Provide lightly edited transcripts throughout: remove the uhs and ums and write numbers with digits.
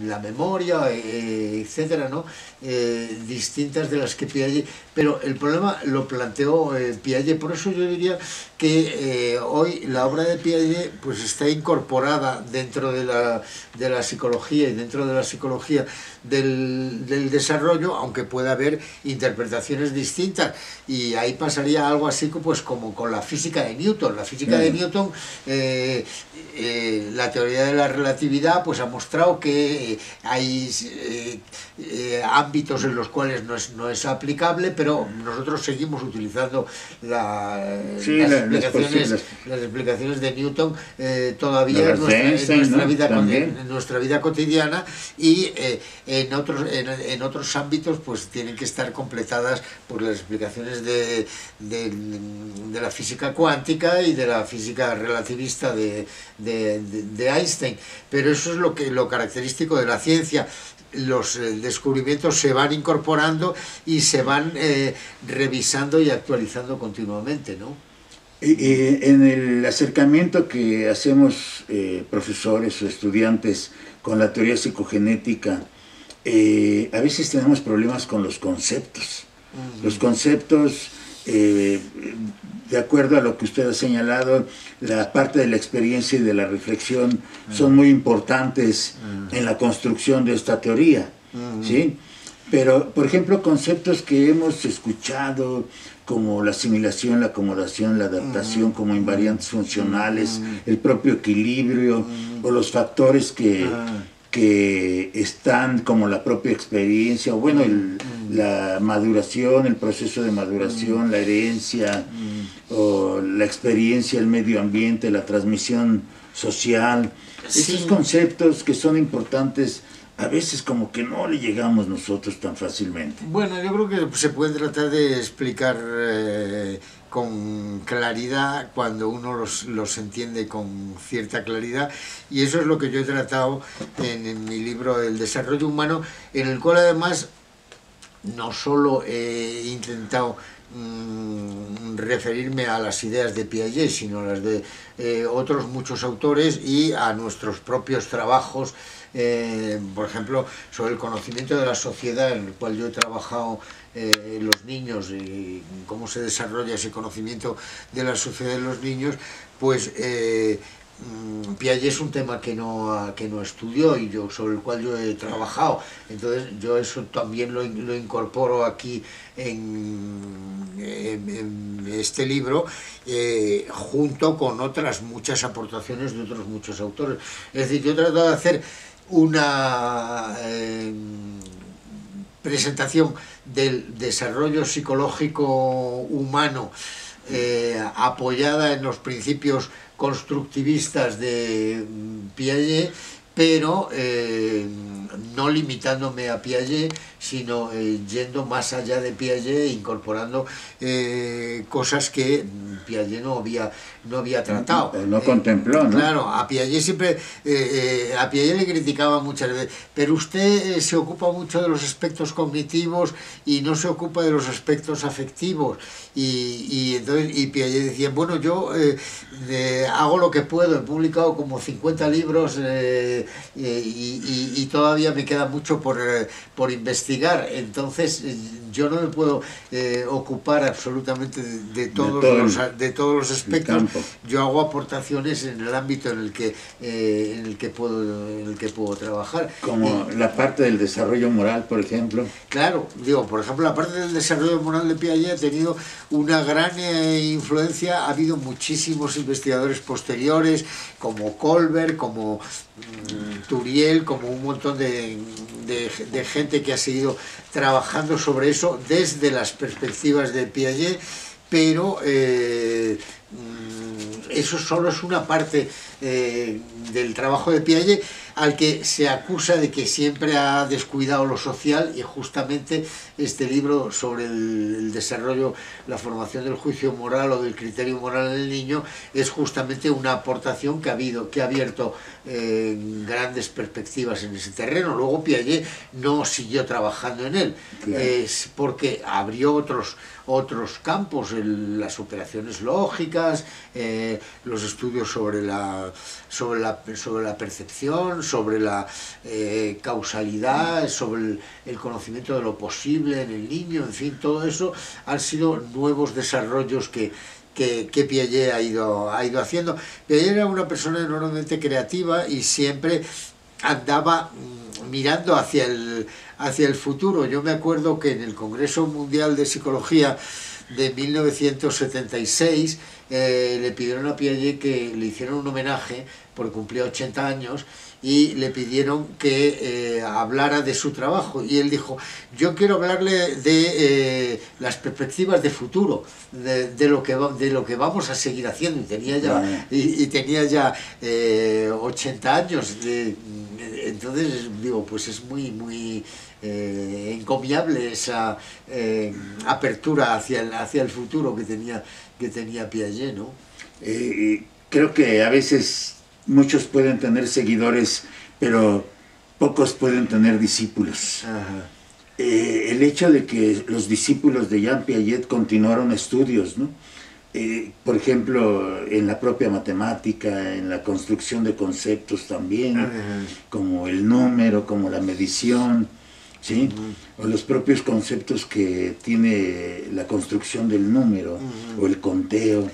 la memoria, etcétera, ¿no? Distintas de las que Piaget, pero el problema lo planteó Piaget. Por eso yo diría que hoy la obra de Piaget pues está incorporada dentro de la psicología y dentro de la psicología del desarrollo, aunque pueda haber interpretaciones distintas, y ahí pasaría algo así pues como con la física de Newton. La física de Newton, la teoría de la relatividad pues ha mostrado que hay ámbitos en los cuales no es aplicable, pero nosotros seguimos utilizando las explicaciones de Newton todavía en nuestra vida cotidiana, y en otros ámbitos pues tienen que estar completadas por las explicaciones de la física cuántica y de la física relativista de Einstein. Pero eso es lo característico de la ciencia. Los descubrimientos se van incorporando y se van revisando y actualizando continuamente, ¿no? En el acercamiento que hacemos profesores o estudiantes con la teoría psicogenética, a veces tenemos problemas con los conceptos. Los conceptos, de acuerdo a lo que usted ha señalado, la parte de la experiencia y de la reflexión son muy importantes en la construcción de esta teoría, ¿sí? Pero, por ejemplo, conceptos que hemos escuchado como la asimilación, la acomodación, la adaptación, como invariantes funcionales, el propio equilibrio, o los factores que están como la propia experiencia, o bueno, la maduración, el proceso de maduración, la herencia, o la experiencia, el medio ambiente, la transmisión social. Sí. Esos conceptos que son importantes, a veces como que no le llegamos nosotros tan fácilmente. Bueno, yo creo que se puede tratar de explicar con claridad cuando uno los entiende con cierta claridad, y eso es lo que yo he tratado en mi libro El desarrollo humano, en el cual además no solo he intentado referirme a las ideas de Piaget, sino a las de otros muchos autores y a nuestros propios trabajos, por ejemplo, sobre el conocimiento de la sociedad, en el cual yo he trabajado los niños y cómo se desarrolla ese conocimiento de la sociedad de los niños. Pues Piaget es un tema que no estudió y sobre el cual yo he trabajado, entonces yo eso también lo incorporo aquí en este libro, junto con otras muchas aportaciones de otros muchos autores. Es decir, yo he tratado de hacer una presentación del desarrollo psicológico humano apoyada en los principios constructivistas de Piaget, pero no limitándome a Piaget, sino yendo más allá de Piaget, incorporando cosas que Piaget no había tratado. No contempló, ¿no? Claro, a Piaget siempre, a Piaget le criticaba muchas veces, pero usted se ocupa mucho de los aspectos cognitivos y no se ocupa de los aspectos afectivos. Y Piaget decía, bueno, yo hago lo que puedo, he publicado como 50 libros y todavía me queda mucho por investigar, entonces yo no me puedo ocupar absolutamente de todos los aspectos. Yo hago aportaciones en el ámbito en el que puedo trabajar. Como la parte del desarrollo moral, por ejemplo. Claro, digo, por ejemplo, la parte del desarrollo moral de Piaget ha tenido una gran influencia. Ha habido muchísimos investigadores posteriores, como Kohlberg, como Turiel, como un montón de gente que ha seguido trabajando sobre eso desde las perspectivas de Piaget, pero eso solo es una parte del trabajo de Piaget, al que se acusa de que siempre ha descuidado lo social, y justamente este libro sobre el desarrollo, la formación del juicio moral o del criterio moral en el niño, es justamente una aportación que ha abierto grandes perspectivas en ese terreno. Luego Piaget no siguió trabajando en él, claro, porque abrió otros campos, las operaciones lógicas, matemáticas, los estudios sobre la percepción, sobre la causalidad, sobre el conocimiento de lo posible en el niño, en fin, todo eso han sido nuevos desarrollos que Piaget ha ido haciendo. Piaget era una persona enormemente creativa y siempre andaba mirando hacia el futuro. Yo me acuerdo que en el Congreso Mundial de Psicología de 1976 le pidieron a Piaget que le hicieran un homenaje porque cumplía 80 años y le pidieron que hablara de su trabajo, y él dijo: yo quiero hablarle de las perspectivas de futuro, de lo que vamos a seguir haciendo, y tenía ya 80 años. Entonces digo, pues es muy encomiable esa apertura hacia el futuro que tenía Piaget, ¿no? Creo que a veces muchos pueden tener seguidores, pero pocos pueden tener discípulos. El hecho de que los discípulos de Jean Piaget continuaron estudios, ¿no? Por ejemplo, en la propia matemática, en la construcción de conceptos también, como el número, como la medición, ¿sí? O los propios conceptos que tiene la construcción del número, o el conteo.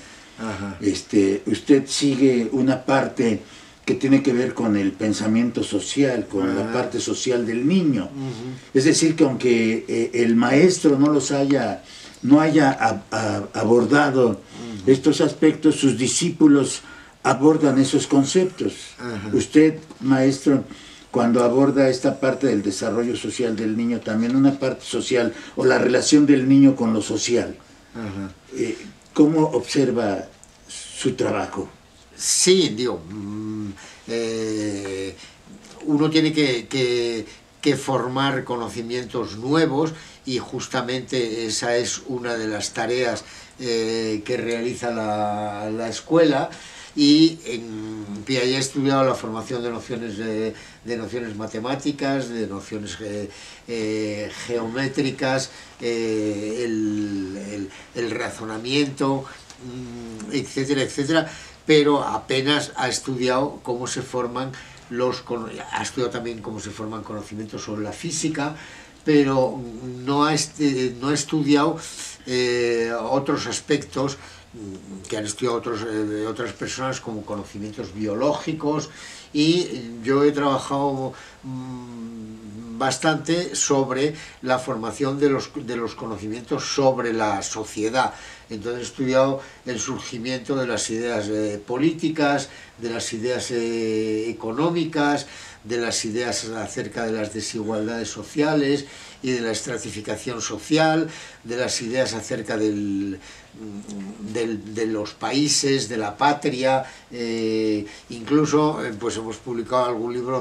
Usted sigue una parte que tiene que ver con el pensamiento social, con la parte social del niño. Es decir, que aunque el maestro no haya abordado estos aspectos, sus discípulos abordan esos conceptos. Usted, maestro, cuando aborda esta parte del desarrollo social del niño, también una parte social, o la relación del niño con lo social, ¿cómo observa su trabajo? Sí, digo, uno tiene que formar conocimientos nuevos, y justamente esa es una de las tareas que realiza la escuela. Y Piaget ha estudiado la formación de nociones matemáticas, de nociones geométricas, el razonamiento, etcétera, etcétera, pero apenas ha estudiado cómo se forman ha estudiado también cómo se forman conocimientos sobre la física, pero no ha estudiado otros aspectos que han estudiado otras personas, como conocimientos biológicos. Y yo he trabajado bastante sobre la formación de los conocimientos sobre la sociedad. Entonces he estudiado el surgimiento de las ideas políticas, de las ideas económicas, de las ideas acerca de las desigualdades sociales y de la estratificación social, de las ideas acerca de los países, de la patria. Incluso pues hemos publicado algún libro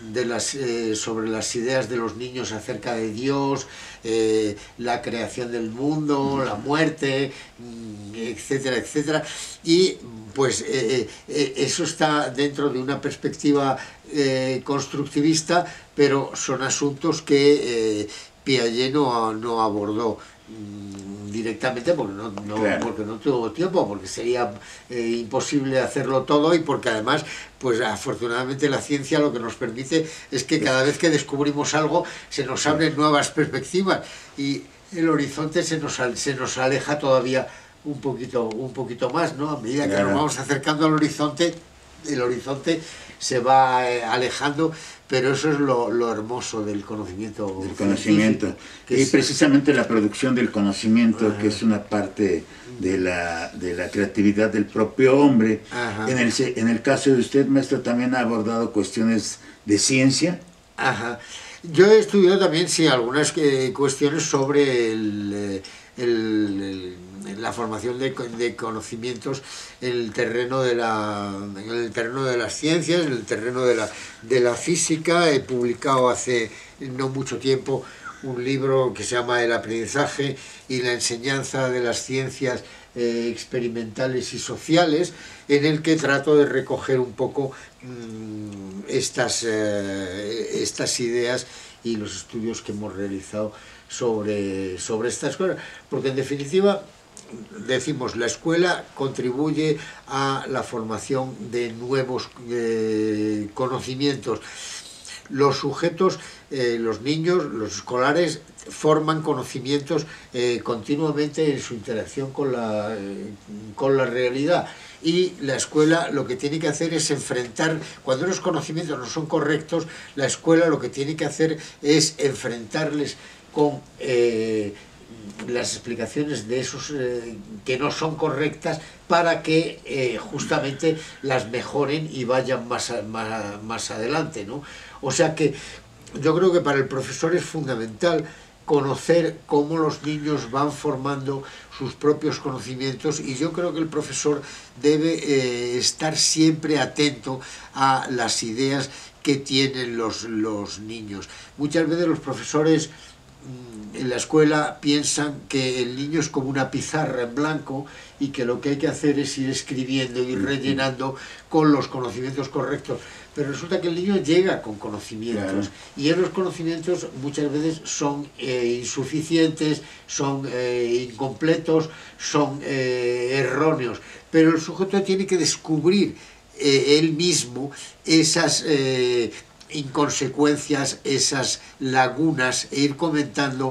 sobre las ideas de los niños acerca de Dios, la creación del mundo, la muerte, etcétera, etcétera. Y pues eso está dentro de una perspectiva constructivista, pero son asuntos que Piaget no abordó directamente, porque no tuvo tiempo, porque sería imposible hacerlo todo, y porque además, pues afortunadamente la ciencia lo que nos permite es que cada vez que descubrimos algo se nos abren nuevas perspectivas, y el horizonte se nos aleja todavía un poquito más, ¿no? A medida que nos vamos acercando al horizonte, el horizonte se va alejando, pero eso es lo hermoso del conocimiento. Del conocimiento. Y precisamente la producción del conocimiento, que es una parte de la creatividad del propio hombre. En el caso de usted, maestro, también ha abordado cuestiones de ciencia. Yo he estudiado también, sí, algunas cuestiones sobre la formación de conocimientos en el terreno de las ciencias, en el terreno de la física. He publicado hace no mucho tiempo un libro que se llama El aprendizaje y la enseñanza de las ciencias experimentales y sociales, en el que trato de recoger un poco estas ideas y los estudios que hemos realizado sobre estas cosas, porque en definitiva decimos, la escuela contribuye a la formación de nuevos conocimientos. Los sujetos, los niños, los escolares, forman conocimientos continuamente en su interacción con la realidad. Y la escuela lo que tiene que hacer es enfrentar, cuando los conocimientos no son correctos, la escuela lo que tiene que hacer es enfrentarles con las explicaciones de esos que no son correctas, para que justamente las mejoren y vayan más adelante, ¿no? O sea que yo creo que para el profesor es fundamental conocer cómo los niños van formando sus propios conocimientos, y yo creo que el profesor debe estar siempre atento a las ideas que tienen los niños. Muchas veces los profesores en la escuela piensan que el niño es como una pizarra en blanco y que lo que hay que hacer es ir escribiendo, ir rellenando con los conocimientos correctos, pero resulta que el niño llega con conocimientos, y esos conocimientos muchas veces son insuficientes, son incompletos, son erróneos, pero el sujeto tiene que descubrir él mismo esas inconsecuencias, esas lagunas, e ir comentando,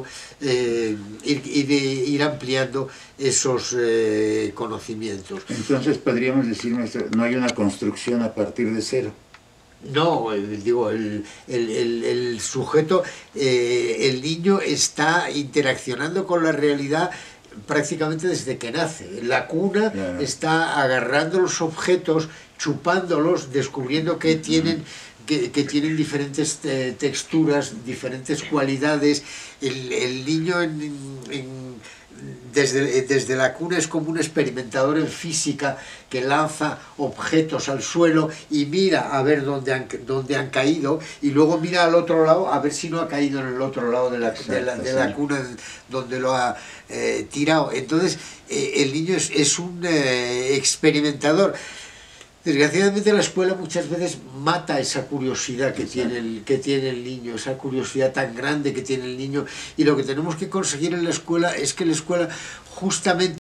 ir ampliando esos conocimientos. Entonces podríamos decir, maestro, no hay una construcción a partir de cero. No, digo, el sujeto, el niño está interaccionando con la realidad prácticamente desde que nace. En la cuna está agarrando los objetos, chupándolos, descubriendo que tienen diferentes texturas, diferentes cualidades. El niño desde la cuna es como un experimentador en física que lanza objetos al suelo y mira a ver dónde han caído, y luego mira al otro lado a ver si no ha caído en el otro lado de la cuna donde lo ha tirado. Entonces el niño es un experimentador. Desgraciadamente la escuela muchas veces mata esa curiosidad que tiene el niño, esa curiosidad tan grande que tiene el niño, y lo que tenemos que conseguir en la escuela es que la escuela justamente